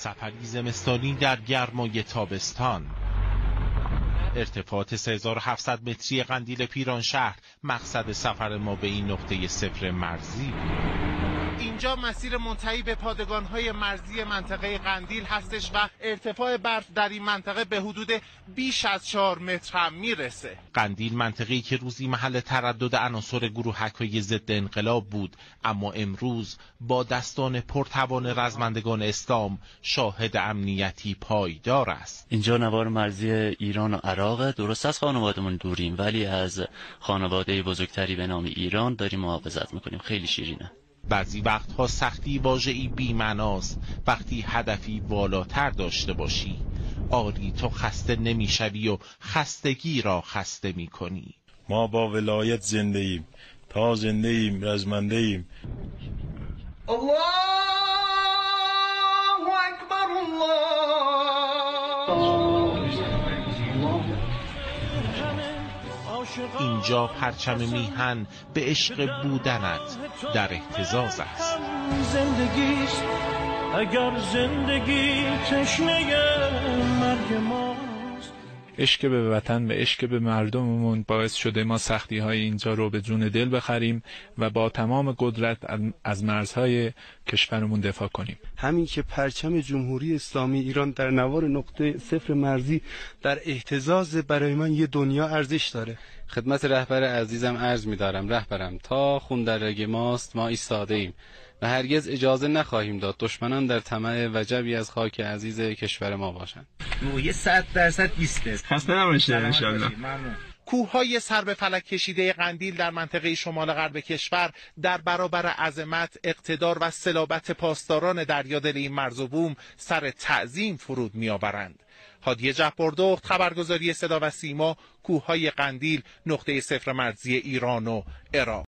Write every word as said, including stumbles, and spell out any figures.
سفری زمستانی در گرمای تابستان. ارتفاعات سه هزار و هفتصد متری قندیل پیرانشهر مقصد سفر ما به این نقطه صفر مرزی. اینجا مسیر منتهی به پادگان‌های مرزی منطقه قندیل هستش و ارتفاع برف در این منطقه به حدود بیش از چهار متر هم میرسه. قندیل منطقه‌ای که روزی محل تردد عناصر گروهک‌های ضد انقلاب بود، اما امروز با دستان پرتوان رزمندگان اسلام شاهد امنیتی پایدار است. اینجا نوار مرزی ایران و عراق. درست از خانواده‌مون دوریم ولی از خانواده بزرگتری به نام ایران داریم محافظت می‌کنیم. خیلی شیرینه. بعضی وقتها سختی واژه‌ای بی‌معناست وقتی هدفی والاتر داشته باشی. آری تو خسته نمی‌شوی و خستگی را خسته می‌کنی. ما با ولایت زنده ایم، تا زنده ایم رزمنده ایم. الله اکبر الله. اینجا پرچم میهن به عشق بودنت در اهتزاز است. زندگیست اگر زندگی تشنه مرگ ماست. عشق به وطن و عشق به مردممون باعث شده ما سختی های اینجا رو به جون دل بخریم و با تمام قدرت از مرزهای کشورمون دفاع کنیم. همین که پرچم جمهوری اسلامی ایران در نوار نقطه صفر مرزی در اهتزاز برای من یه دنیا ارزش داره. خدمت رهبر عزیزم عرض می‌دارم رهبرم تا خون در رگ ماست ما ایستاده ایم و هرگز اجازه نخواهیم داد دشمنان در طمع وجبی از خاک عزیز کشور ما باشند. روی صد درصد ایسته. خسته نباشید ان شاء الله. کوههای سر به فلک کشیده قندیل در منطقه شمال غرب کشور در برابر عظمت، اقتدار و صلابت پاسداران دریادل این مرز و بوم سر تعظیم فرود می‌آورند. هادی جبردخت، خبرگزاری صدا و سیما، کوههای قندیل، نقطه صفر مرزی ایران و عراق.